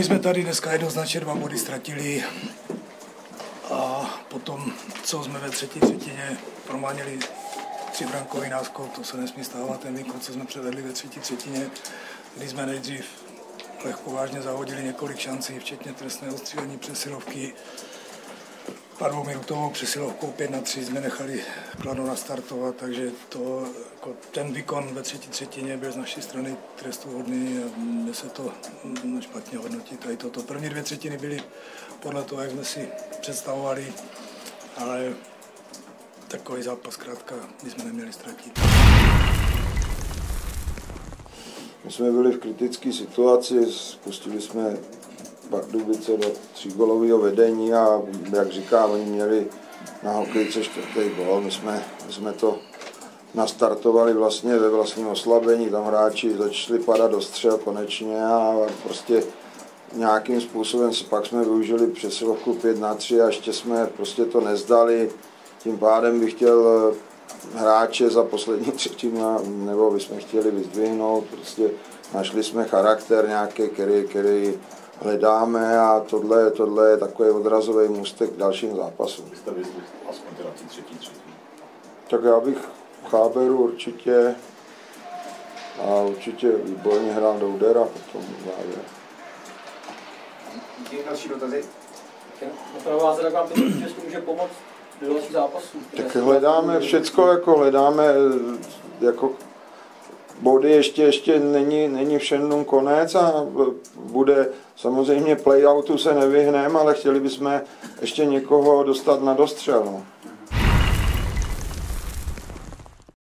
My jsme tady dneska jednoznačně 2 body ztratili a potom, co jsme ve třetí třetině prománěli 3brankový náskok, to se nesmí stávat, ten výkon, co jsme předvedli ve třetí třetině, kdy jsme nejdřív lehkovážně zahodili několik šancí, včetně trestného střílení přesilovky. A 2minutovou přesilovkou 5-3 jsme nechali Kladno nastartovat, takže ten výkon ve třetí třetině byl z naší strany trestuhodný a mě se to špatně hodnotí. Tady toto. První 2 třetiny byly podle toho, jak jsme si představovali, ale takový zápas zkrátka bychom neměli ztratit. My jsme byli v kritické situaci, spustili jsme Pardubice do 3gólového vedení a jak říkám, oni měli na hokejce 4. gól. My jsme to nastartovali vlastně ve vlastním oslabení, tam hráči začali padat do střel konečně a prostě nějakým způsobem pak jsme využili přesilovku 5-3 a ještě jsme prostě to nezdali. Tím pádem bych chtěl hráče za poslední třetinu, nebo bychom chtěli vyzdvihnout, prostě našli jsme charakter nějaký, který hledáme a tohle je takový odrazový můstek k dalším zápasům. Vy jste vyzdvihl aspoň teda třetí třetinu. Tak já bych Cháberu určitě a určitě výborně hrál Doudera potom závěr. Díky, další dotazy. Opravdu vás tak vám to Česku může pomoct do dalších zápasů. Tak hledáme všecko, hledáme body, ještě není všem konec a bude samozřejmě playoutu se nevyhneme, ale chtěli bychom ještě někoho dostat na dostřel. No.